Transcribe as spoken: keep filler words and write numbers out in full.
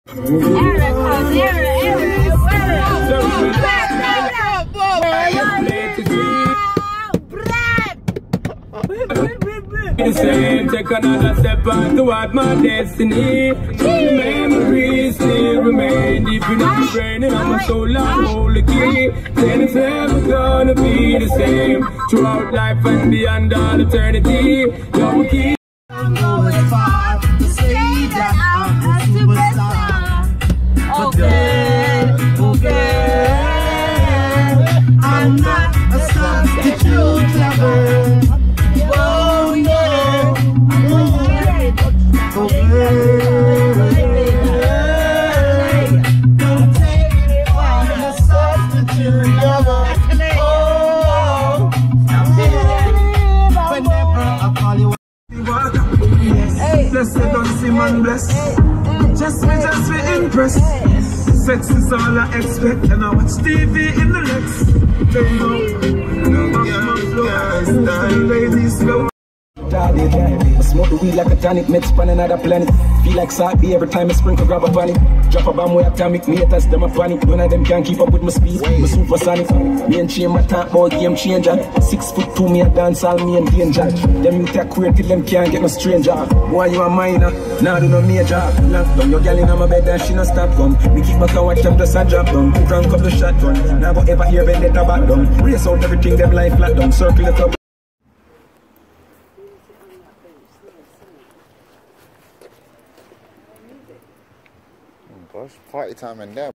Take another step on toward my destiny. Memories still remain deep in my brain and on my soul. I hold the key. Then it's never gonna be the same throughout life and beyond all eternity. Your key. I'm going far to say that I'm a superstar. Okay, okay. I'm not a substitute lover. Oh yeah, okay, okay. Don't take me for a substitute lover. Oh, whenever I call you. Yes, blessed don't see man bless. Just me, just me impress. Sex is all I expect, and I watch T V in the next. There you go. No girls, ladies, slow. I smoke the weed like a tonic, meds pan another planet. Feel like Sabi every time I sprinkle grab a panic. Drop a bomb way atomic, me haters them a panic. None of them can keep up with my speed, my supersonic. Me and Chain my talk about game changer. Six foot two, me a dance all me and danger. Them you take queer till them can't get no stranger. Boy you a minor, now do no major. Lock down your girl in my bed and she no stop come. Me keep my car watch them just a drop down. Crank up the shotgun, now go ever hear vendetta back down. Race out everything them life flat down. Circle the club. Party time and that.